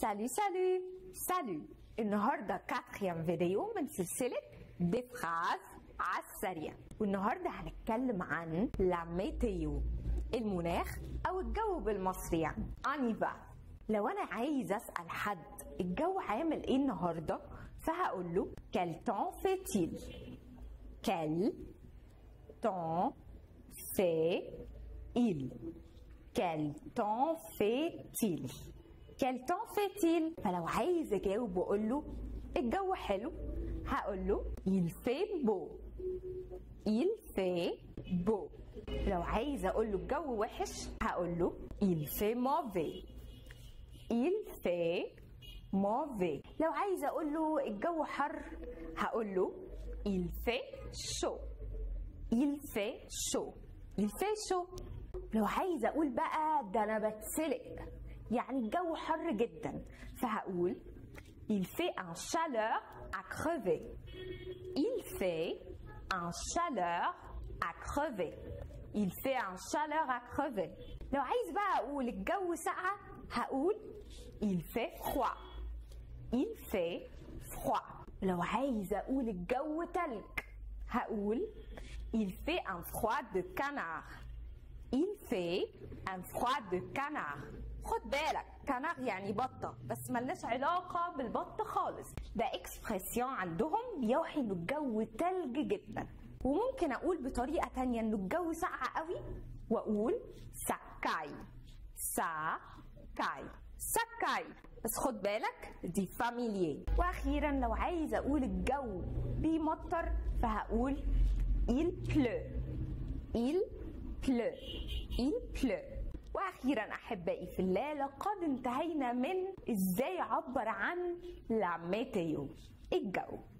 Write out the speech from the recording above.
سالو سالو سالو. النهارده 4 فيديو من سلسلة دي فراز على السريع، والنهارده هنتكلم عن لا ميتيو، المناخ او الجو بالمصري يعني. انيفا. لو انا عايز اسال حد الجو عامل ايه النهارده فهقول له quel temps fait-il. quel temps fait-il. quel temps fait-il. quel temps fait-il. فلو عايز اجاوب واقول له الجو حلو هقول له il fait beau. il fait beau. لو عايز اقول له الجو وحش هقول له il fait mauvais. il fait mauvais. لو عايز اقول له الجو حر هقول له il fait chaud. il fait chaud. il fait chaud. لو عايز اقول بقى ده انا بتسلق يعني الجو حر جدا فهقول il fait un chaleur à crever. il fait un chaleur à crever. il fait un chaleur à crever. لو عايز بقى اقول الجو ساقع هقول il fait froid. il fait froid. لو عايز اقول الجو تلج هقول il fait un froid de canard. il fait un froid de canard. خد بالك كنار يعني بطة بس ملناش علاقة بالبطة خالص، ده اكسبريسيون عندهم بيوحي انه الجو تلج جدا. وممكن اقول بطريقة تانية انه الجو ساقع قوي واقول ساكاي. ساكاي ساكاي. بس خد بالك دي فاميليي. واخيرا لو عايز اقول الجو بيمطر فهقول il pleut. il pleut. il pleut. واخيرا احبائي في الله لقد انتهينا من ازاي اعبر عن لا ميتيو، الجو.